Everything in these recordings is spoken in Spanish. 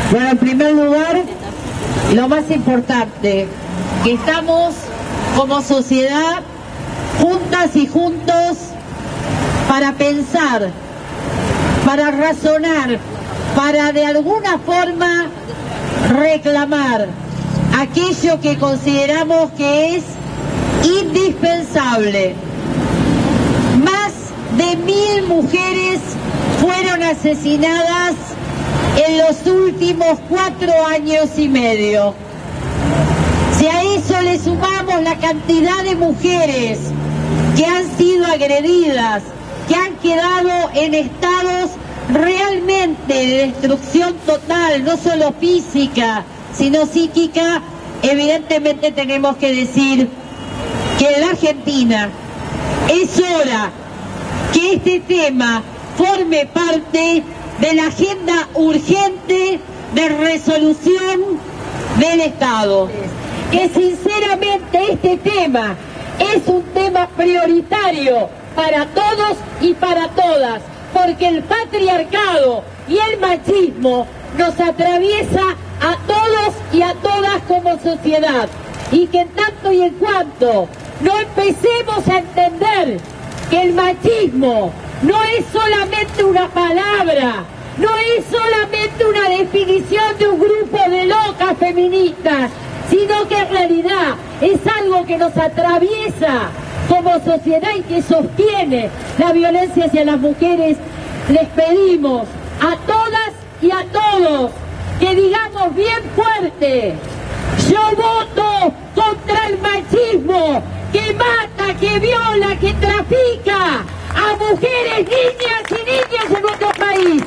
Bueno, en primer lugar, lo más importante, que estamos como sociedad juntas y juntos para pensar, para razonar, para de alguna forma reclamar aquello que consideramos que es indispensable. Más de 1000 mujeres fueron asesinadas en los últimos 4 años y medio. Si a eso le sumamos la cantidad de mujeres que han sido agredidas, que han quedado en estados realmente de destrucción total, no solo física, sino psíquica, evidentemente tenemos que decir que en la Argentina es hora que este tema forme parte de la agenda urgente de resolución del Estado. Que sinceramente este tema es un tema prioritario para todos y para todas, porque el patriarcado y el machismo nos atraviesa a todos y a todas como sociedad, y que en tanto y en cuanto no empecemos a entender que el machismo no es solamente una palabra, no es solamente una definición de un grupo de locas feministas, sino que en realidad es algo que nos atraviesa como sociedad y que sostiene la violencia hacia las mujeres. Les pedimos a todas y a todos que digamos bien fuerte: yo voto contra el machismo que mata, que viola, que trafica a mujeres, niñas y niños en nuestro país.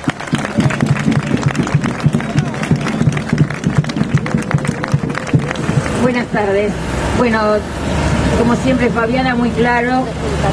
Buenas tardes. Bueno, como siempre Fabiana, muy claro.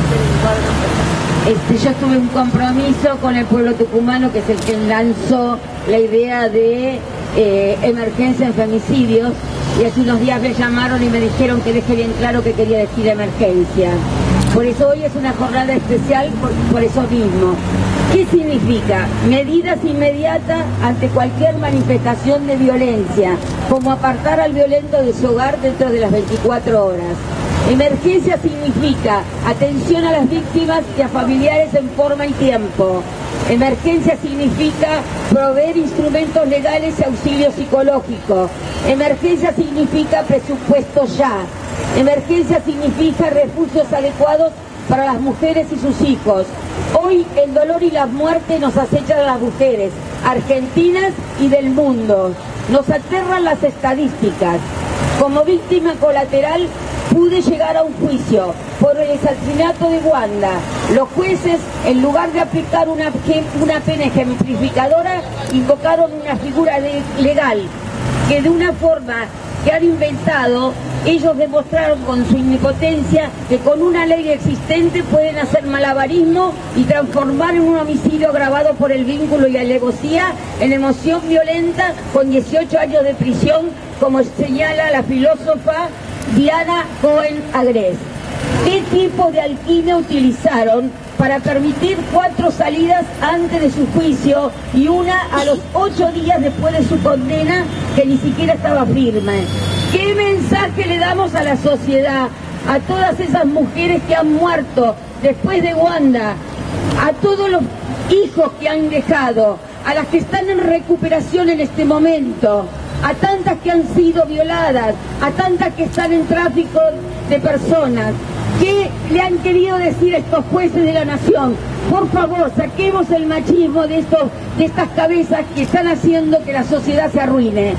Yo tuve un compromiso con el pueblo tucumano, que es el que lanzó la idea de emergencia en femicidios, y hace unos días me llamaron y me dijeron que deje bien claro que quería decir emergencia. Por eso hoy es una jornada especial, por eso mismo. ¿Qué significa? Medidas inmediatas ante cualquier manifestación de violencia, como apartar al violento de su hogar dentro de las 24 horas. Emergencia significa atención a las víctimas y a familiares en forma y tiempo. Emergencia significa proveer instrumentos legales y auxilio psicológico. Emergencia significa presupuesto ya. Emergencia significa refugios adecuados para las mujeres y sus hijos. Hoy el dolor y la muerte nos acechan a las mujeres argentinas y del mundo. Nos aterran las estadísticas. Como víctima colateral pude llegar a un juicio por el asesinato de Wanda. Los jueces, en lugar de aplicar una pena ejemplificadora, invocaron una figura legal que de una forma que han inventado, ellos demostraron con su impotencia que con una ley existente pueden hacer malabarismo y transformar en un homicidio agravado por el vínculo y la alevosía en emoción violenta con 18 años de prisión, como señala la filósofa Diana Cohen Agrés. ¿Qué tipo de alquimia utilizaron para permitir 4 salidas antes de su juicio y una a los 8 días después de su condena, que ni siquiera estaba firme? ¿Qué mensaje le damos a la sociedad, a todas esas mujeres que han muerto después de Wanda, a todos los hijos que han dejado, a las que están en recuperación en este momento, a tantas que han sido violadas, a tantas que están en tráfico de personas? ¿Qué le han querido decir a estos jueces de la nación? Por favor, saquemos el machismo de estas cabezas que están haciendo que la sociedad se arruine.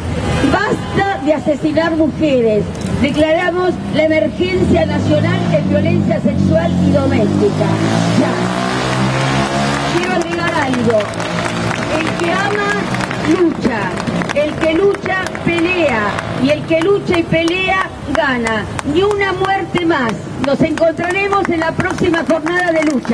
Basta de asesinar mujeres. Declaramos la emergencia nacional en violencia sexual y doméstica. Ya. Quiero agregar algo. El que ama, lucha. El que lucha, pelea. Y el que lucha y pelea, gana. Ni una muerte más. Nos encontraremos en la próxima jornada de lucha.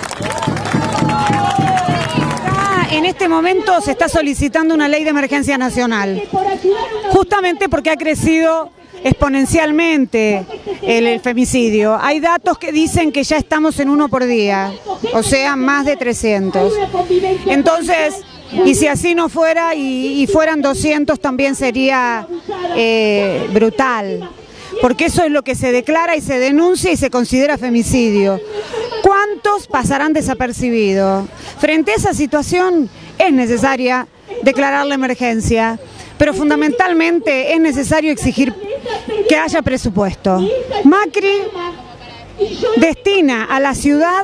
En este momento se está solicitando una ley de emergencia nacional, justamente porque ha crecido exponencialmente el femicidio. Hay datos que dicen que ya estamos en 1 por día, o sea, más de 300. Entonces, Y si así no fuera y fueran 200 también sería brutal, porque eso es lo que se declara y se denuncia y se considera femicidio. ¿Cuántos pasarán desapercibidos? Frente a esa situación es necesaria declarar la emergencia, pero fundamentalmente es necesario exigir que haya presupuesto. Macri destina a la ciudad,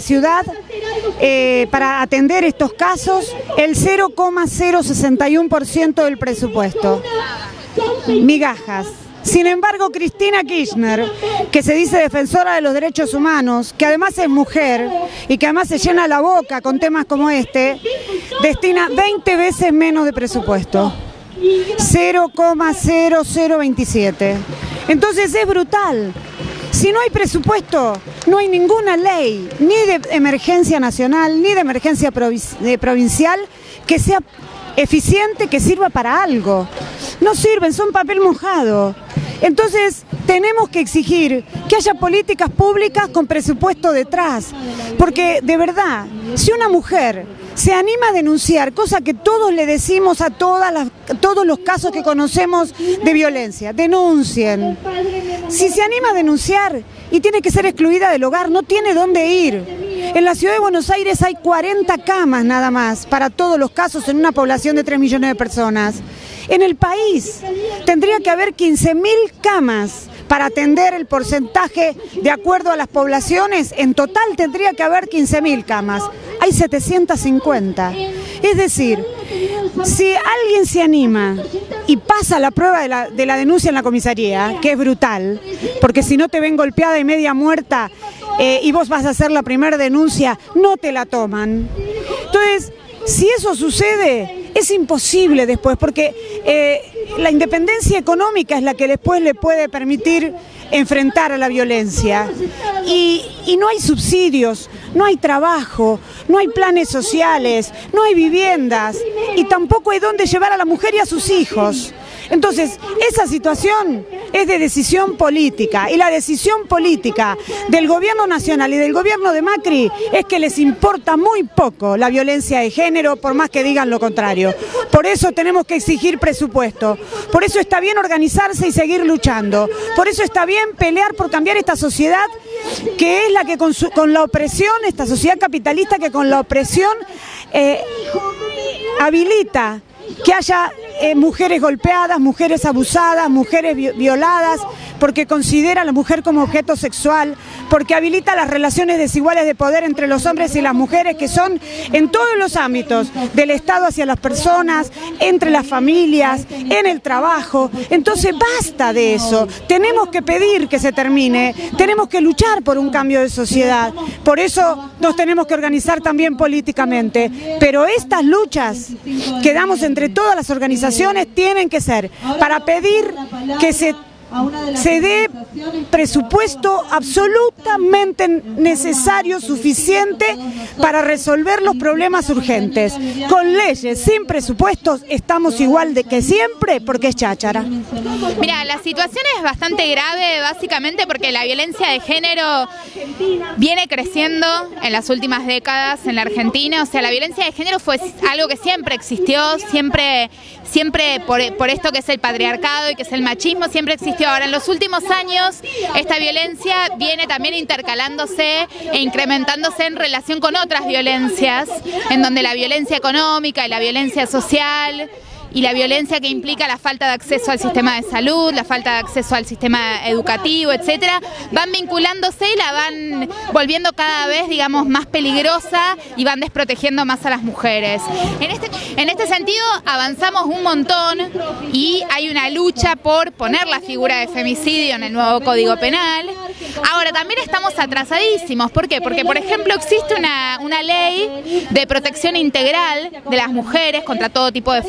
para atender estos casos, el 0,061% del presupuesto. Migajas. Sin embargo, Cristina Kirchner, que se dice defensora de los derechos humanos, que además es mujer y que además se llena la boca con temas como este, destina 20 veces menos de presupuesto. 0,0027. Entonces es brutal. Si no hay presupuesto, no hay ninguna ley, ni de emergencia nacional, ni de emergencia provincial, que sea eficiente, que sirva para algo. No sirven, son papel mojado. Entonces tenemos que exigir que haya políticas públicas con presupuesto detrás, porque de verdad, si una mujer se anima a denunciar, cosa que todos le decimos a todos los casos que conocemos de violencia, denuncien. Si se anima a denunciar y tiene que ser excluida del hogar, no tiene dónde ir. En la ciudad de Buenos Aires hay 40 camas nada más para todos los casos en una población de 3 millones de personas. En el país tendría que haber 15.000 camas para atender el porcentaje de acuerdo a las poblaciones. En total tendría que haber 15.000 camas. Hay 750. Es decir, si alguien se anima y pasa la prueba de la denuncia en la comisaría, que es brutal, porque si no te ven golpeada y media muerta y vos vas a hacer la primera denuncia, no te la toman. Entonces, si eso sucede, es imposible después, porque la independencia económica es la que después le puede permitir enfrentar a la violencia. Y no hay subsidios, no hay trabajo, no hay planes sociales, no hay viviendas y tampoco hay dónde llevar a la mujer y a sus hijos. Entonces, esa situación es de decisión política, y la decisión política del gobierno nacional y del gobierno de Macri es que les importa muy poco la violencia de género, por más que digan lo contrario. Por eso tenemos que exigir presupuesto, por eso está bien organizarse y seguir luchando, por eso está bien pelear por cambiar esta sociedad que es la que con la opresión, esta sociedad capitalista que con la opresión habilita que haya mujeres golpeadas, mujeres abusadas, mujeres violadas, porque considera a la mujer como objeto sexual, porque habilita las relaciones desiguales de poder entre los hombres y las mujeres, que son en todos los ámbitos, del Estado hacia las personas, entre las familias, en el trabajo. Entonces basta de eso, tenemos que pedir que se termine, tenemos que luchar por un cambio de sociedad, por eso nos tenemos que organizar también políticamente, pero estas luchas que damos entre todas las organizaciones tienen que ser para pedir que se dé presupuesto absolutamente necesario, suficiente para resolver los problemas urgentes. Con leyes, sin presupuestos, estamos igual de que siempre, porque es cháchara. Mira, la situación es bastante grave, básicamente porque la violencia de género viene creciendo en las últimas décadas en la Argentina. O sea, la violencia de género fue algo que siempre existió, siempre por esto que es el patriarcado y que es el machismo, siempre existió. Ahora, en los últimos años, esta violencia viene también intercalándose e incrementándose en relación con otras violencias, en donde la violencia económica y la violencia social y la violencia que implica la falta de acceso al sistema de salud, la falta de acceso al sistema educativo, etcétera, van vinculándose y la van volviendo cada vez, digamos, más peligrosa y van desprotegiendo más a las mujeres. En este sentido avanzamos un montón y hay una lucha por poner la figura de femicidio en el nuevo Código Penal. Ahora, también estamos atrasadísimos. ¿Por qué? Porque, por ejemplo, existe una ley de protección integral de las mujeres contra todo tipo de forma de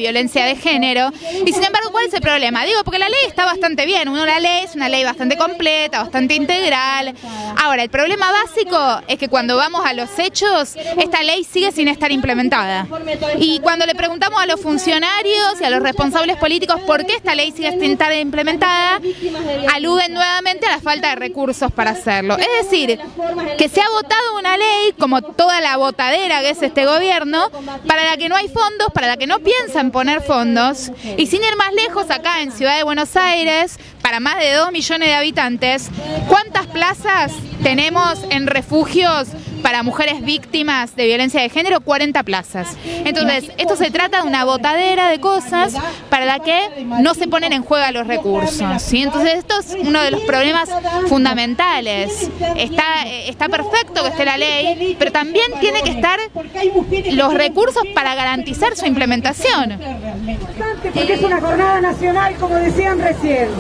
violencia de género. Y sin embargo, ¿cuál es el problema? Digo, porque la ley está bastante bien, uno la lee, es una ley bastante completa, bastante integral. Ahora, el problema básico es que cuando vamos a los hechos, esta ley sigue sin estar implementada. Y cuando le preguntamos a los funcionarios y a los responsables políticos por qué esta ley sigue sin estar implementada, aluden nuevamente a la falta de recursos para hacerlo. Es decir, que se ha votado una ley, como toda la botadera que es este gobierno, para la que no hay fondos, para la que no piensan poner fondos, y sin ir más lejos, acá en Ciudad de Buenos Aires, para más de 2 millones de habitantes, ¿cuántas plazas tenemos en refugios para mujeres víctimas de violencia de género? 40 plazas. Entonces, esto se trata de una botadera de cosas para la que no se ponen en juego los recursos, ¿sí? Entonces, esto es uno de los problemas fundamentales. Está perfecto que esté la ley, pero también tiene que estar los recursos para garantizar su implementación. Porque es una jornada nacional, como decían recién.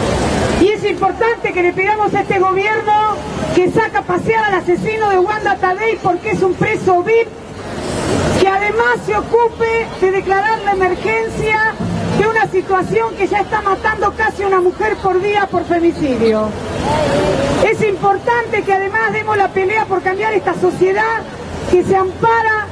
Y es importante que le pidamos a este gobierno que saca a pasear al asesino de Wanda Tadei porque es un preso VIP, que además se ocupe de declarar la emergencia de una situación que ya está matando casi a una mujer por día por femicidio. Es importante que además demos la pelea por cambiar esta sociedad que se ampara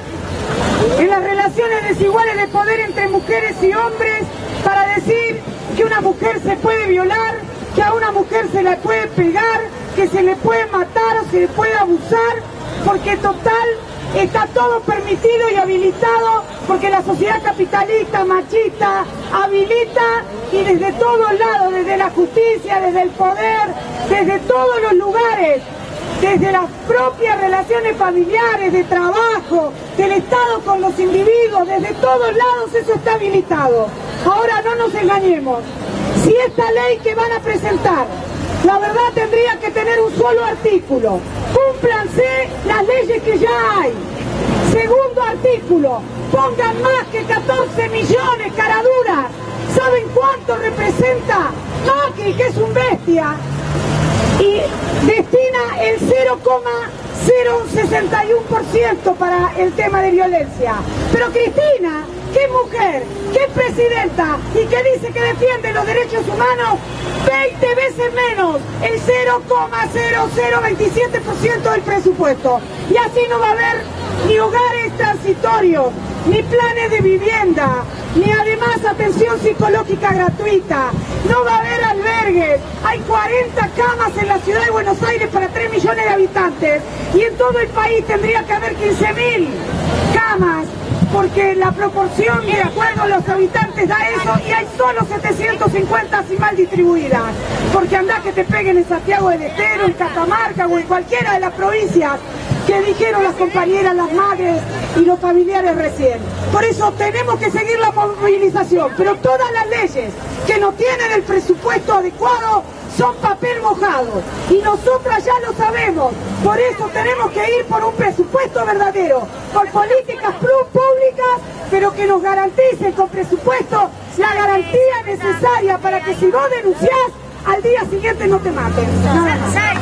en las relaciones desiguales de poder entre mujeres y hombres, para decir que una mujer se puede violar, que a una mujer se le puede pegar, que se le puede matar o se le puede abusar, porque total está todo permitido y habilitado, porque la sociedad capitalista, machista, habilita, y desde todos lados, desde la justicia, desde el poder, desde todos los lugares, desde las propias relaciones familiares, de trabajo, del Estado con los individuos, desde todos lados eso está habilitado. Ahora no nos engañemos, si esta ley que van a presentar, la verdad tendría que tener un solo artículo: cúmplanse las leyes que ya hay. Segundo artículo: pongan más que 14 millones, caraduras. ¿Saben cuánto representa Macri, que es un bestia? Y destina el 0,061% para el tema de violencia. Pero Cristina, que es mujer, que es presidenta y que dice que defiende los derechos humanos, 20 veces menos, el 0,0027% del presupuesto. Y así no va a haber ni hogares transitorios, ni planes de vivienda, ni además atención psicológica gratuita. No va a haber albergues. Hay 40 camas en la ciudad de Buenos Aires para 3 millones de habitantes, y en todo el país tendría que haber 15.000 camas, porque la proporción de acuerdo a los habitantes da eso, y hay solo 750 así mal distribuidas, porque andá que te peguen en Santiago del Estero, en Catamarca o en cualquiera de las provincias que dijeron las compañeras, las madres y los familiares recién. Por eso tenemos que seguir la movilización, pero todas las leyes que no tienen el presupuesto adecuado son papel mojado, y nosotras ya lo sabemos. Por eso tenemos que ir por un presupuesto verdadero, por políticas públicas, pero que nos garanticen con presupuesto la garantía necesaria para que si vos denunciás, al día siguiente no te maten. Nada más.